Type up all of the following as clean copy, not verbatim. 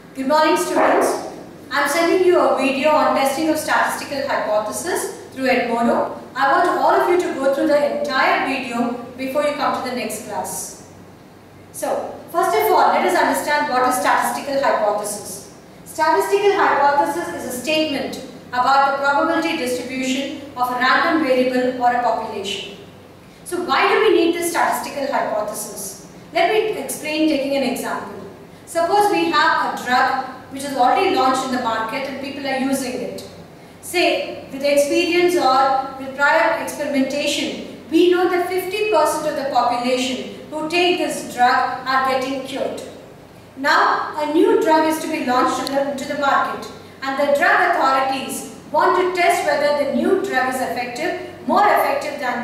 Good morning, students. I am sending you a video on testing of statistical hypothesis through Edmodo. I want all of you to go through the entire video before you come to the next class. So, first of all, let us understand what is statistical hypothesis. Statistical hypothesis is a statement about the probability distribution of a random variable or a population. So, why do we need this statistical hypothesis? Let me explain taking an example. Suppose we have a drug which is already launched in the market and people are using it. Say, with experience or with prior experimentation, we know that 50% of the population who take this drug are getting cured. Now, a new drug is to be launched into the market, and the drug authorities want to test whether the new drug is more effective than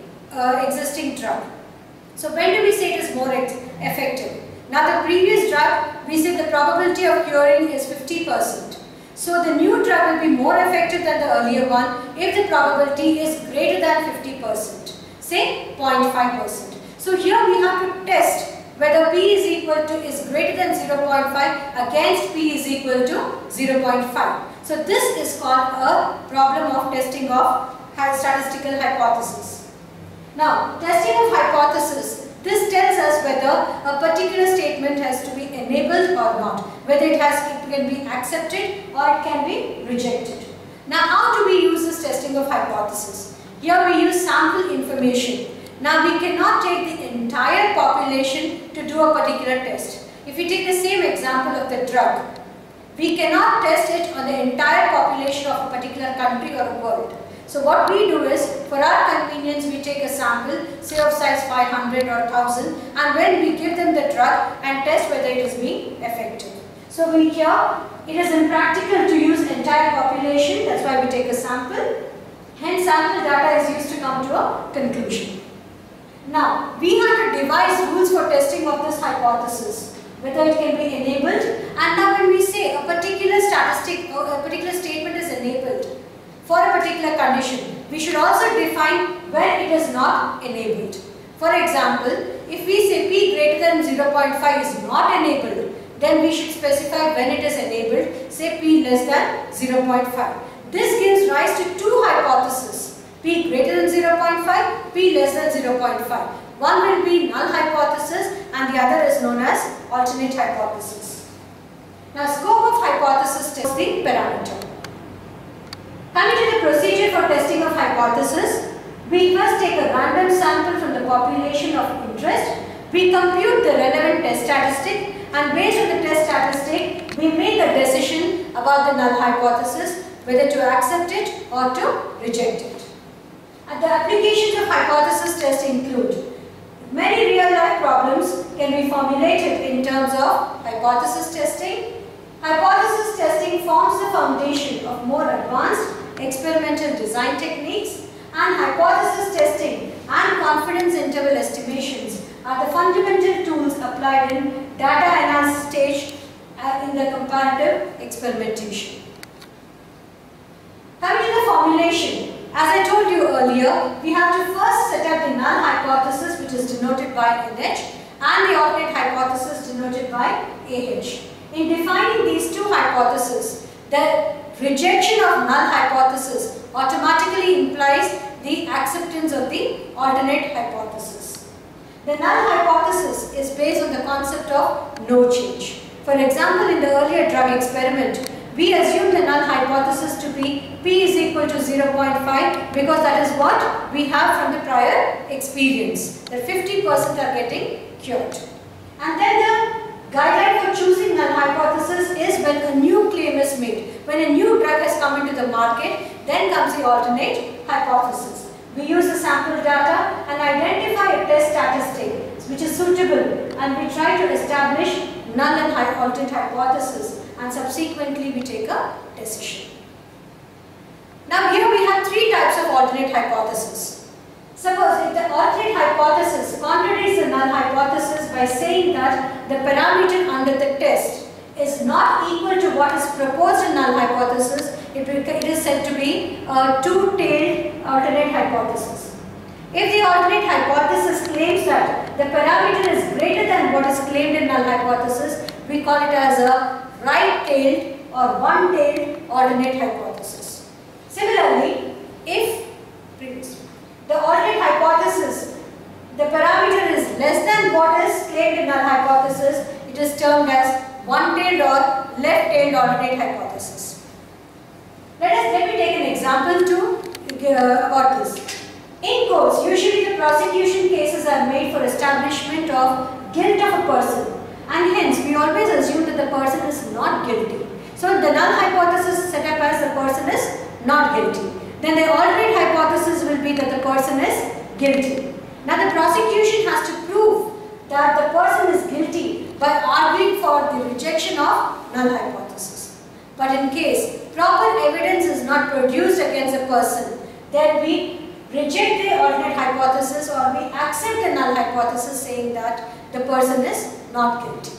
the existing drug. So, when do we say it is more effective? Now, the previous drug, we said the probability of curing is 50%. So, the new drug will be more effective than the earlier one if the probability is greater than 50%, say 0.5%. So, here we have to test whether P is greater than 0.5 against P is equal to 0.5. So, this is called a problem of testing of statistical hypothesis. Now, testing of hypothesis. This tells us whether a particular statement has to be enabled or not, whether it can be accepted or it can be rejected. Now, how do we use this testing of hypothesis? Here we use sample information. Now, we cannot take the entire population to do a particular test. If we take the same example of the drug, we cannot test it on the entire population of a particular country or a world. So what we do is, for our convenience, we take a sample, say of size 500 or 1000, and when we give them the drug and test whether it is being effective. So here, it is impractical to use entire population, that's why we take a sample. Hence, sample data is used to come to a conclusion. Now, we have to devise rules for testing of this hypothesis, whether it can be enabled, and now when we say a particular statistic or a particular statement is enabled, for a particular condition, we should also define when it is not enabled. For example, if we say P greater than 0.5 is not enabled, then we should specify when it is enabled, say P less than 0.5. This gives rise to two hypotheses, P greater than 0.5, P less than 0.5. One will be null hypothesis and the other is known as alternate hypothesis. Now, scope of hypothesis test the parameter. Coming to the procedure for testing of hypothesis, we first take a random sample from the population of interest, we compute the relevant test statistic, and based on the test statistic, we make a decision about the null hypothesis, whether to accept it or to reject it. And the applications of hypothesis test include many real-life problems can be formulated in terms of hypothesis testing. Hypothesis testing forms the foundation of more advanced experimental design techniques, and hypothesis testing and confidence interval estimations are the fundamental tools applied in data analysis stage in the comparative experimentation. Coming to the formulation, as I told you earlier, we have to first set up the null hypothesis, which is denoted by NH, and the alternate hypothesis denoted by AH. In defining these two hypotheses, the rejection of null hypothesis automatically implies the acceptance of the alternate hypothesis. The null hypothesis is based on the concept of no change. For example, in the earlier drug experiment, we assumed the null hypothesis to be P is equal to 0.5 because that is what we have from the prior experience, that 50% are getting cured. And then the guideline for choosing null hypothesis is when a new claim is made. When a new drug has come into the market, then comes the alternate hypothesis. We use the sample data and identify a test statistic which is suitable, and we try to establish null and alternate hypothesis, and subsequently we take a decision. Now here we have three types of alternate hypothesis. Suppose if the alternate hypothesis contradicts the null hypothesis by saying that the parameter under the test is not equal to what is proposed in null hypothesis, it is said to be a two-tailed alternate hypothesis. If the alternate hypothesis claims that the parameter is greater than what is claimed in null hypothesis, we call it as a right-tailed or one-tailed alternate hypothesis. Similarly, if the alternate hypothesis, the parameter is less than what is claimed in null hypothesis, it is termed as one-tailed or left-tailed alternate hypothesis. Let me take an example about this. In courts, usually the prosecution cases are made for establishment of guilt of a person, and hence we always assume that the person is not guilty. So the null hypothesis is set up as the person is not guilty. Then the alternate hypothesis will be that the person is guilty. Now the prosecution has to prove that the person is guilty by arguing for the rejection of null hypothesis. But in case proper evidence is not produced against a person, then we reject the alternate hypothesis or we accept the null hypothesis saying that the person is not guilty.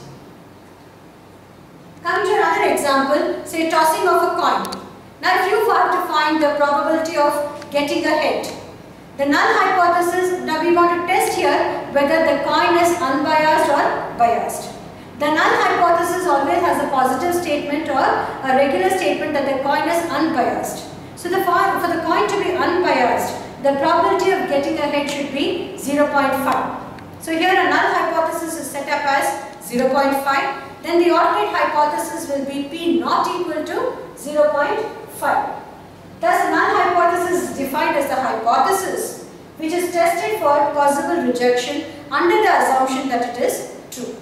Coming to another example, say tossing of a coin. Now if you have to find the probability of getting a head, the null hypothesis, now we want to test here whether the coin is unbiased or biased. The null hypothesis always has a positive statement or a regular statement that the coin is unbiased. So for the coin to be unbiased, the probability of getting a head should be 0.5. So here a null hypothesis is set up as 0.5. Then the alternate hypothesis will be P not equal to 0.5. Thus, null hypothesis is defined as the hypothesis which is tested for possible rejection under the assumption that it is true.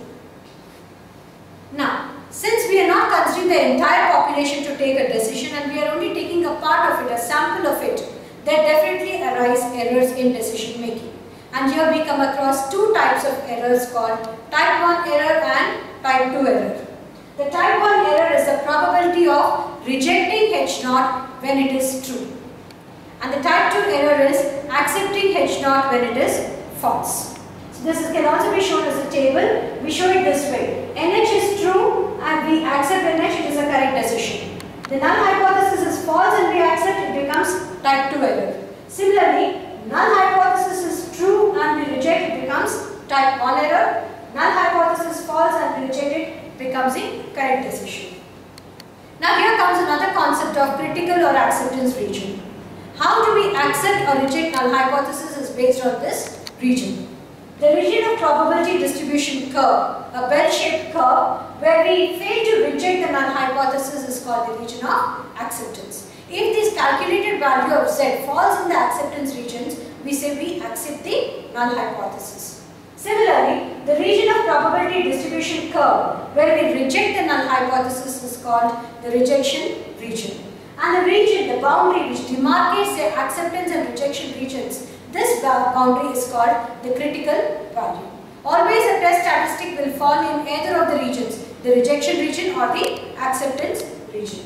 Now, since we are not considering the entire population to take a decision and we are only taking a part of it, a sample of it, there definitely arise errors in decision making. And here we come across two types of errors called type 1 error and type 2 error. The type 1 error is the probability of rejecting H0 when it is true. And the type 2 error is accepting H0 when it is false. So this can also be shown as a table. We show it this way. NH is true and we accept NH, it is a correct decision. The null hypothesis is false and we accept, it becomes type 2 error. Similarly, null hypothesis is true and we reject, it becomes type 1 error. Null hypothesis false and we reject it, becomes a correct decision. Now here comes another concept of critical or acceptance region. How do we accept or reject null hypothesis is based on this region. The region of probability distribution curve, a bell-shaped curve where we fail to reject the null hypothesis is called the region of acceptance. If this calculated value of Z falls in the acceptance regions, we say we accept the null hypothesis. Similarly, the region of probability distribution curve where we reject the null hypothesis is called the rejection region. And the region, the boundary which demarcates the acceptance and rejection regions, this boundary is called the critical value. Always a test statistic will fall in either of the regions, the rejection region or the acceptance region.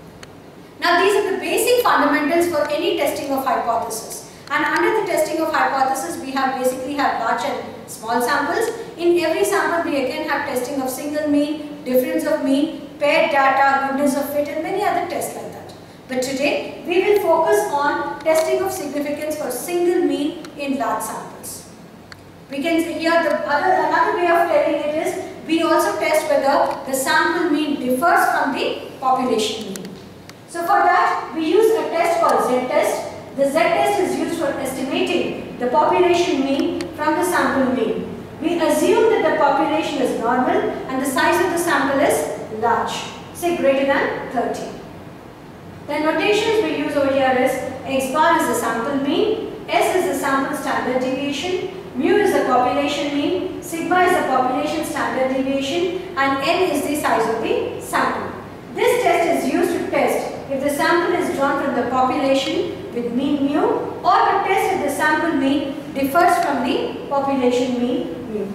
Now these are the basic fundamentals for any testing of hypothesis. And under the testing of hypothesis, we basically have large and small samples. In every sample, we again have testing of single mean, difference of mean, paired data, goodness of fit, and many other tests like that. But today, we will focus on testing of significance for single mean in large samples. We can see here another way of telling it is, we also test whether the sample mean differs from the population mean. So for that, we use a test called Z-test. The Z-test is used for estimating the population mean from the sample mean. We assume that the population is normal and the size of the sample is large, say greater than 30. The notations we use over here is x bar is the sample mean, S is the sample standard deviation, mu is the population mean, sigma is the population standard deviation, and n is the size of the sample. This test is used to test if the sample is drawn from the population with mean mu or to test if the sample mean differs from the population mean mu.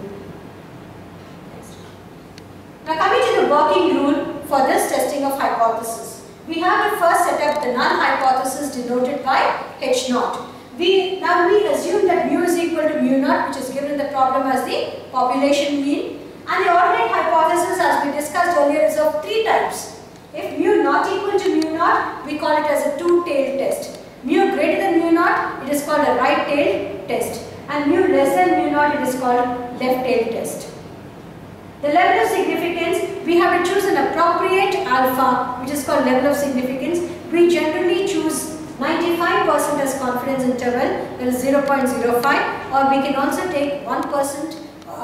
Now coming to the working rule for this testing of hypothesis. We have to first set up the null hypothesis denoted by H0. Now we assume that mu is equal to mu naught, which is given in the problem as the population mean, and the alternate hypothesis, as we discussed earlier, is of three types. If mu not equal to mu naught, we call it as a two-tailed test. Mu greater than mu naught, it is called a right-tailed test, and mu less than mu naught, it is called left-tailed test. The level of significance, we have to choose an appropriate alpha, which is called level of significance, we generally choose 95% as confidence interval, that is 0.05, or we can also take 99%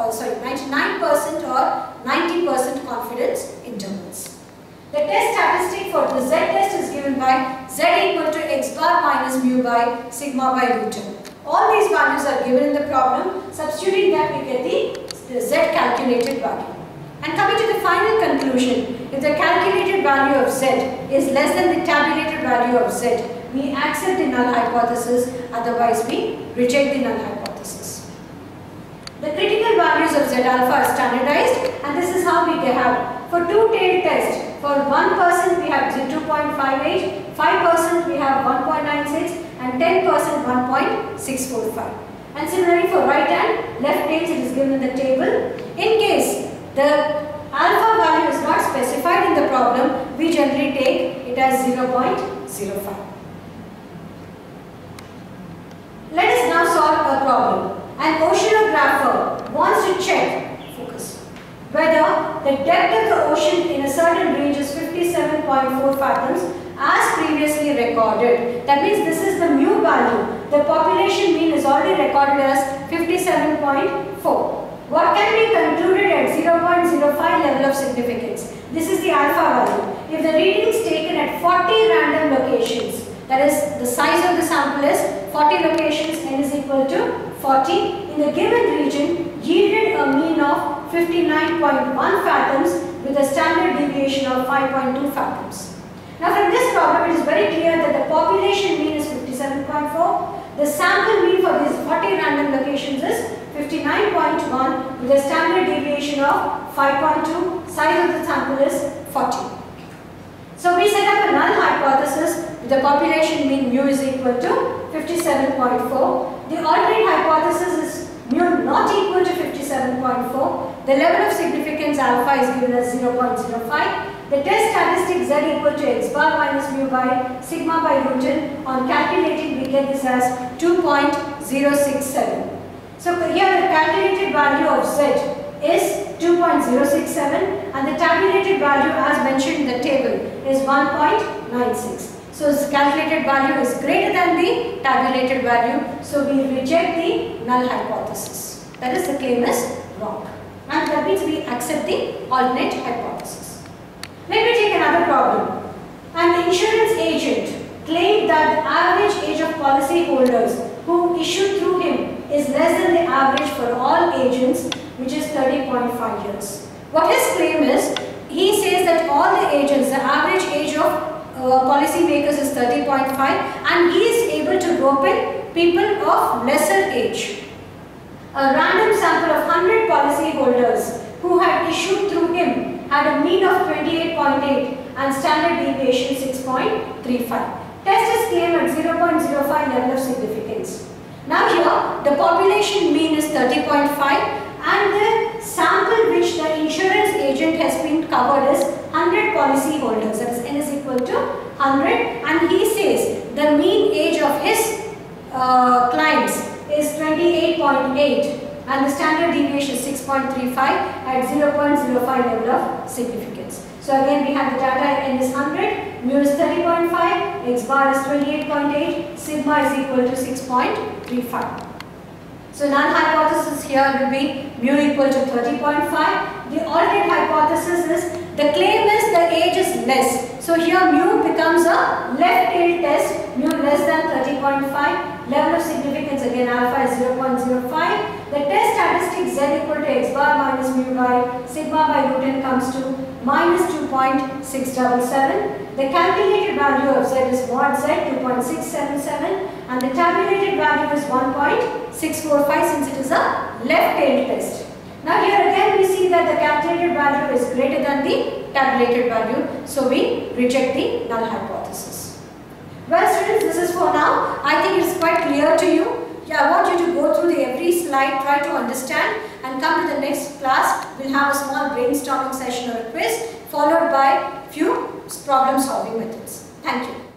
or 90% confidence intervals. The test statistic for the Z test is given by Z equal to x bar minus mu by sigma by root n. All these values are given in the problem. Substituting that, we get the Z calculated value. And coming to the final conclusion, if the calculated value of Z is less than the tabulated value of Z, we accept the null hypothesis, otherwise we reject the null hypothesis. The critical values of Z alpha are standardized, and this is how we have. For two-tailed test, for 1% we have 2.58, 5% we have 1.96, and 10% 1.645. And similarly for right and left tails, it is given in the table. In case the alpha value is not specified in the problem, we generally take it as 0.05. Let us now solve a problem. An oceanographer wants to check, whether the depth of the ocean in a certain range is 57.4 fathoms as previously recorded. That means this is the mu value. The population mean is already recorded as 57.4. What can be concluded at 0.05 level of significance? This is the alpha value. If the reading is taken at 40 random locations, that is the size of the sample is 40 locations, n is equal to 40, in the given region yielded a mean of 59.1 fathoms with a standard deviation of 5.2 fathoms. Now from this problem, it is very clear that the population mean is 57.4, the sample mean for these 40 random locations is 59.1 with a standard deviation of 5.2, size of the sample is 40. So we set up a null hypothesis with the population mean mu is equal to 57.4. The alternate hypothesis is mu not equal to 57.4. The level of significance alpha is given as 0.05. The test statistic Z equal to x bar minus mu by sigma by root n. On calculating, we get this as 2.067. So here the calculated value of Z is 2.067 and the tabulated value as mentioned in the table is 1.96. So its calculated value is greater than the tabulated value, so we reject the null hypothesis. That is, the claim is wrong. And that means we accept the alternate hypothesis. Let me take another problem. An insurance agent claimed that the average age of policy holders who issued through him is less than the average for all agents, which is 30.5 years. What his claim is, he says that all the agents, the average age of policy makers is 30.5 and he is able to rope in people of lesser age. A random sample of 100 policy holders who had issued through him had a mean of 28.8 and standard deviation 6.35. Test is claimed at 0.05 level of significance. Now here the population mean is 30.5 and the sample which the insurance agent has been covered is 100 policy holders, that is n is equal to 100, and he says the mean age of his clients is 28.8 and the standard deviation is 6.35 at 0.05 level of significance. So again we have the data, n is 100, mu is 30.5, x bar is 28.8, sigma is equal to 6.35. So null hypothesis here will be mu equal to 30.5. The alternate hypothesis is the claim is the age is less. So here mu becomes a left tail test, mu less than 30.5. Level of significance again alpha is 0.05. The test statistic z equal to x bar minus mu by sigma by root n comes to minus 2.677. The calculated value of z is mod z 2.677 and the tabulated value is 1.645 since it is a left tail test. Now here again we see that the calculated value is greater than the tabulated value, so we reject the null hypothesis. Well students, this is for now. I think it is quite clear to you. I want you to go through every slide, try to understand, and come to the next class. We'll have a small brainstorming session or a quiz followed by few problem solving methods. Thank you.